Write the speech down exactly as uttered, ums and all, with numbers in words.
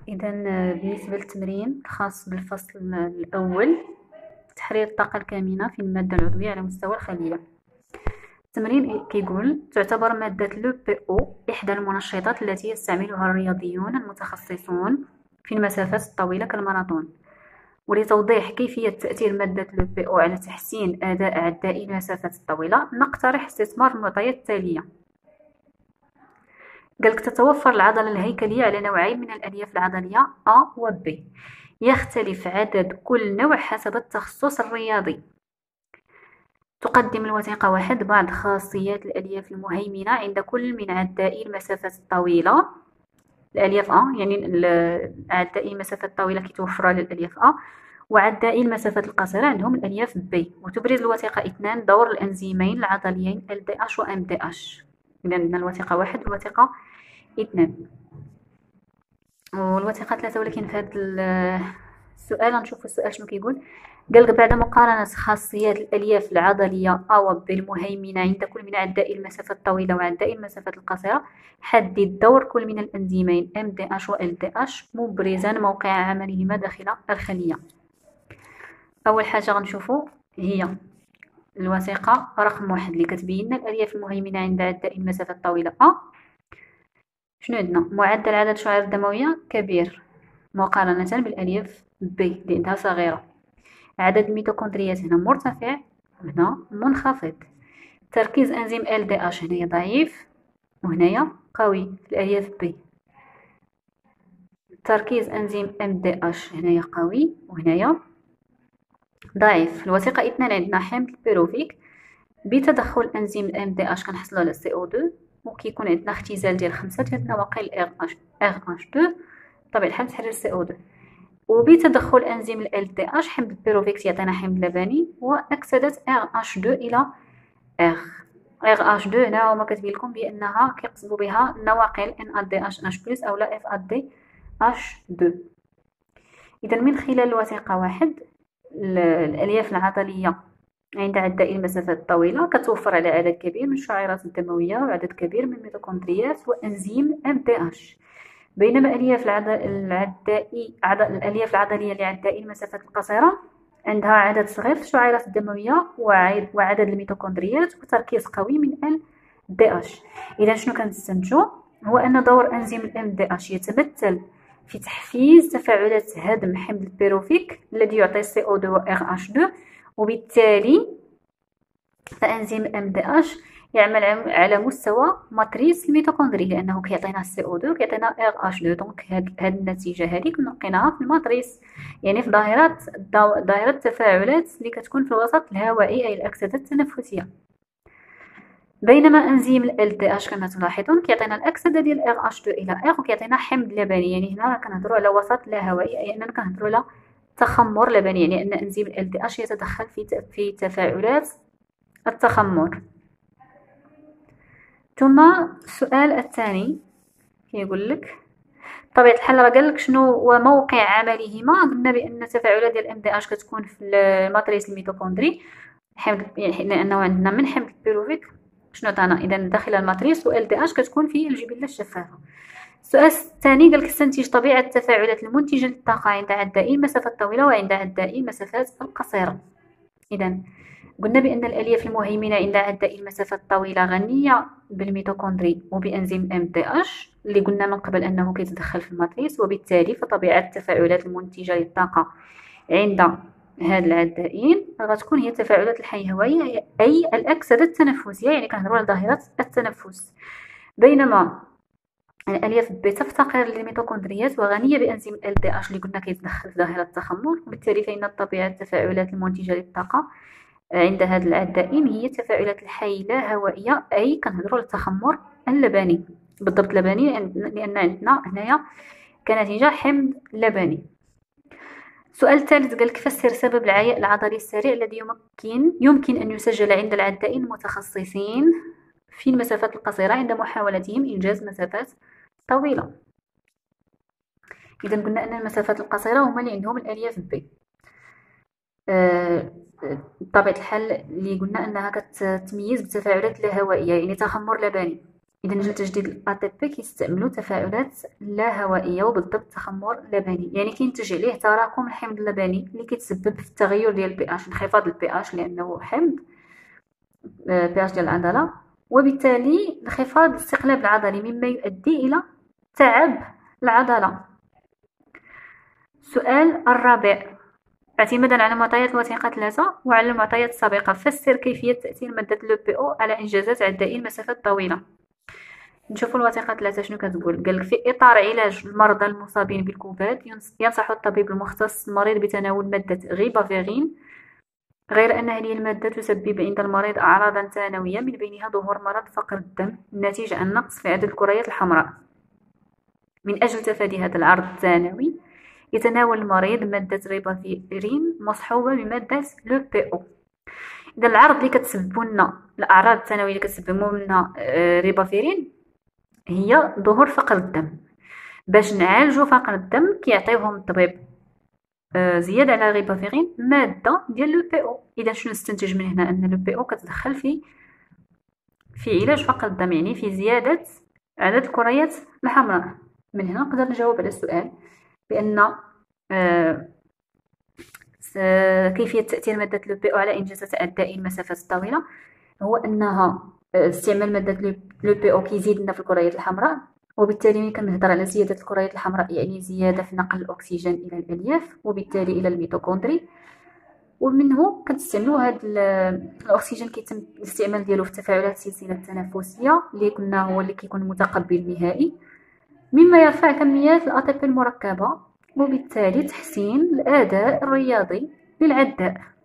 إذا بالنسبة للتمرين الخاص بالفصل الأول، تحرير الطاقة الكامنة في المادة العضوية على مستوى الخلية. التمرين كيقول: تعتبر مادة لو بي أو إحدى المنشطات التي يستعملها الرياضيون المتخصصون في المسافات الطويلة كالماراثون. ولتوضيح كيفية تأثير مادة لو بي أو على تحسين أداء عدائي المسافات الطويلة، نقترح استثمار المعطيات التالية. قالك تتوفر العضلة الهيكلية على نوعين من الألياف العضلية A و B. يختلف عدد كل نوع حسب التخصص الرياضي. تقدم الوثيقة واحد بعض خاصيات الألياف المهيمنة عند كل من عدائي المسافات الطويلة. الألياف A يعني عدائي المسافات الطويلة كيتوفر للألياف A، وعدائي المسافات القصيرة عندهم الألياف B. وتبرز الوثيقة اثنان دور الأنزيمين العضليين إل دي إتش و إم دي إتش. إذا عندنا الوثيقة واحد والوثيقة اثنان، والوثيقة ثلاثة. ولكن في هذا السؤال غنشوفوا السؤال شنو كيقول. قالك بعد مقارنة خاصيات الألياف العضلية A و B المهيمنة عند كل من عدائي المسافات الطويلة وعدائي المسافات القصيرة، حدد دور كل من الأنزيمين إم دي إتش و إل دي إتش مبرزا موقع عملهما داخل الخلية. أول حاجة غنشوفوا هي الوثيقة رقم واحد اللي كتبين الألياف المهيمنة عند عدائي المسافات الطويلة A. شنو عندنا؟ معدل عدد الشعيرات الدموية كبير مقارنة بالألياف B اللي عندها صغيرة. عدد الميتوكوندريات هنا مرتفع، هنا منخفض. تركيز أنزيم إل دي إتش هنايا ضعيف وهنايا قوي في الألياف B. تركيز أنزيم إم دي إتش هنايا قوي وهنايا ضعيف. الوثيقة اثنان عندنا حمض البيروفيك. بتدخل أنزيم إم دي إتش كنحصلو على سي أو اثنين، وكيكون عندنا اختزال ديال خمسة ديال النواقل إر إتش اثنين بطبيعة الحال تحرير سي أو اثنين. وبتدخل أنزيم ال دي إتش حمض البيروفيك يعطينا حمض لبني، وأكسدة إر إتش اثنين إلى R. إر إتش اثنين هنا هما كاتبين لكم بأنها كيقصدوا بها النواقل إن إيه دي إتش إتش بلس أولا إف إيه دي إتش اثنين. إذا من خلال الوثيقة واحد، الألياف العضلية عند عدائي المسافات الطويلة كتوفر على عدد كبير من الشعيرات الدموية وعدد كبير من الميتوكوندريات وأنزيم إم دي إتش، بينما الألياف العدائي الألياف العضلية لعدائي المسافات القصيرة عندها عدد صغير في الشعيرات الدموية وعدد الميتوكوندريات وتركيز قوي من ال دي إتش. إذا شنو كنستنتجو؟ هو أن دور أنزيم الإم دي إتش يتمثل في تحفيز تفاعلات هدم حمض البيروفيك الذي يعطي سي أو اثنين و إر إتش اثنين، وبالتالي فأنزيم إم دي إتش يعمل على مستوى ماتريس الميتوكوندري، لأنه كيعطينا سي أو اثنين وكيعطينا إر إتش اثنين. دونك هاد النتيجة هذيك لقيناها في الماتريس، يعني في ظاهرة ظاهرة التفاعلات اللي كتكون في الوسط الهوائي أي الأكسدة التنفسية. بينما أنزيم ال دي إتش كما تلاحظون كيعطينا الأكسدة ديال إر إتش اثنين إلى R وكيعطينا حمض لبني. يعني هنا كنهضروا على وسط لا هوائي، أي أننا كنهضروا على تخمر لبني، يعني أن أنزيم ال دي إتش يتدخل في في تفاعلات التخمر. ثم السؤال الثاني كيقول لك بطبيعة الحال راه قال لك شنو هو موقع عملهما. قلنا بأن التفاعلات ديال إم دي إتش كتكون في الماتريس الميتوكوندري، حمض يعني لأنه عندنا من حمض البيروفيك شنو عطانا إذا داخل الماتريس، و إل دي إتش كتكون في الجبلة الشفافة. السؤال الثاني قال لك استنتج طبيعة التفاعلات المنتجة للطاقة عند عدائي المسافات الطويلة وعند عدائي المسافات القصيرة. إذا قلنا بأن الألياف المهيمنة عند عدائي المسافات الطويلة غنية بالميتوكوندري وبأنزيم إم دي إتش اللي قلنا من قبل أنه كيتدخل في الماتريس، وبالتالي فطبيعة التفاعلات المنتجة للطاقة عند هاد العدائين غتكون هي التفاعلات الحيوية أي الأكسدة التنفسية، يعني كنهضروا على ظاهرة التنفس. بينما الألياف B تفتقر للميتوكوندريات وغنية بأنزيم ال دي إتش اللي قلنا كيتدخل في ظاهرة التخمر، وبالتالي فإن طبيعة التفاعلات المنتجة للطاقة عند هاد العدائين هي التفاعلات الحي لا هوائية، أي كنهضروا على التخمر اللبني بالضبط لبني، لأن عندنا هنايا كنتيجة حمض لبني. السؤال الثالث قالك فسر سبب العياء العضلي السريع الذي يمكن يمكن أن يسجل عند العدائين المتخصصين في المسافات القصيرة عند محاولتهم إنجاز مسافات طويلة. إذا قلنا أن المسافات القصيرة هما اللي عندهم الألياف B. بطبيعة الحال اللي قلنا أنها كتميز بالتفاعلات اللاهوائية، يعني تخمر لبني. إذا جل تجديد ال A T P كيستعملوا تفاعلات لا هوائية وبالضبط تخمر لبني، يعني كينتج عليه تراكم الحمض اللبني اللي كيتسبب في التغير ديال البي اش، انخفاض البي اش لأنه حمض بي اش ديال العضلة، وبالتالي انخفاض الاستقلاب العضلي مما يؤدي إلى تعب العضلة. السؤال الرابع: اعتمادا على معطيات الوثيقة ثلاثة وعلى المعطيات السابقة فسر كيفية تأثير مادة لو بي او على إنجازات عدائية المسافات طويلة. نشوفوا الوثيقة ثلاثة شنو كتقول. قالك في إطار علاج المرضى المصابين بالكوفيد ينصح الطبيب المختص المريض بتناول مادة غيبافيرين، غير أن هذه المادة تسبب عند المريض أعراضا ثانوية من بينها ظهور مرض فقر الدم ناتج عن نقص في عدد الكريات الحمراء. من أجل تفادي هذا العرض الثانوي يتناول المريض مادة غيبافيرين مصحوبة بمادة لو بي او. إذا العرض اللي كتسبب لنا الأعراض الثانوية اللي كتسبب لنا غيبافيرين هي ظهور فقر الدم. باش نعالجو فقر الدم كيعطيوهم الطبيب زيادة على غيبافيرين مادة ديال لو بي او. إذا شنو نستنتج من هنا؟ أن لو بي او كتدخل في في علاج فقر الدم، يعني في زيادة عدد الكريات الحمراء. من هنا نقدر نجاوب على السؤال بأن كيفية تأثير مادة لو بي او على إنجازات أداء المسافات الطويلة هو أنها استعمال مادة لو بي او كيزيد لنا في الكريات الحمراء، وبالتالي ملي كنهضر على زيادة الكريات الحمراء يعني زيادة في نقل الأكسجين إلى الألياف وبالتالي إلى الميتوكوندري، ومنه كنستعملوا هذا الأكسجين كيتم الاستعمال ديالو في تفاعلات السلسلة التنافسية اللي كنا هو اللي كيكون متقبل النهائي، مما يرفع كميات ال A T P المركبة وبالتالي تحسين الأداء الرياضي للعداء.